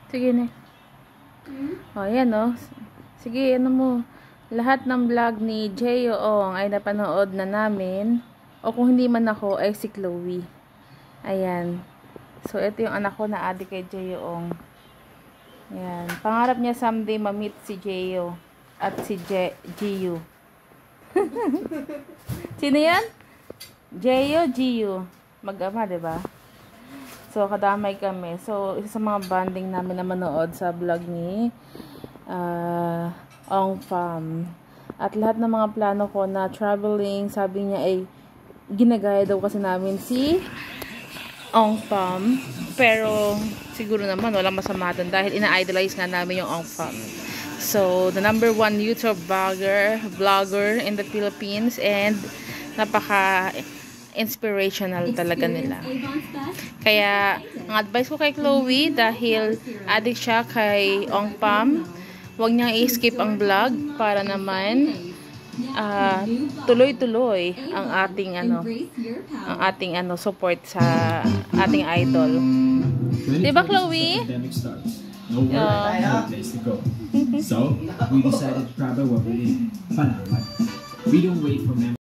Sige na. O, yan o. Sige, ano mo. Lahat ng vlog ni Jay Yoong ay napanood na namin. O kung hindi man ako, ay si Chloe. Ayan. So, ito yung anak ko na adik kay Jay Yoong. Ayan. Pangarap niya someday ma-meet si Jayo. At si Jiyu. Sino yan? Jayo, Jiyu. Mag-ama, diba? So, kadamay kami. So, isa sa mga bonding namin na manood sa vlog ni Ong Pham. At lahat ng mga plano ko na traveling, sabi niya ay ginagaya daw kasi namin si Ong Pham. Pero, siguro naman, walang masama doon dahil ina-idolize nga namin yung Ong Pham. So, the #1 YouTube vlogger in the Philippines and napaka-inspirational talaga nila. Kaya, ang advice ko kay Chloe, dahil addict siya kay Ong Pham, huwag niyang i-skip ang vlog para naman tuloy-tuloy ang ating support sa ating idol. Diba, Chloe? So, we decided to travel what we did. We don't wait for